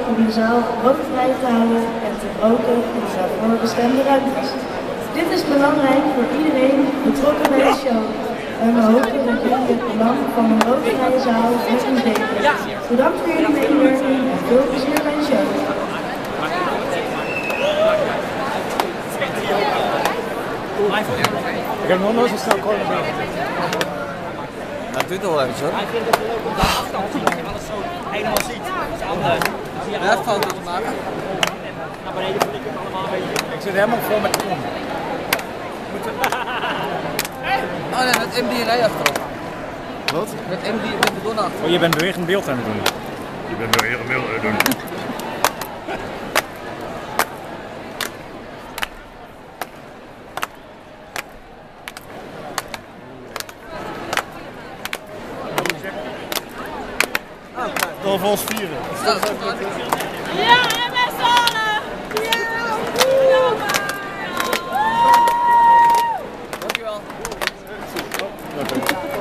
om de zaal rookvrij te houden en te roken in de daarvoor bestemde ruimtes. Dit is belangrijk voor iedereen betrokken bij de show. En we hopen dat jullie het belang van een rookvrije zaal met ons delen. Bedankt voor jullie medewerking en veel plezier bij de show. Ik heb nog nooit zo snel kolen bij. Dat duurt wel even hoor. Ik vind het leuk om daar afstand te zien, dat je alles zo helemaal ziet. Ja, foto's te maken. Naar beneden vind ik het allemaal een beetje. Ik zit helemaal vol met kom. Oh nee, met MDNA achterop. Wat? Met Madonna. Oh, je bent weer een beeld aan het doen. Je bent weer een beeld aan het doen. Door voor ons vieren. Ja, en met z'n allen! Dankjewel.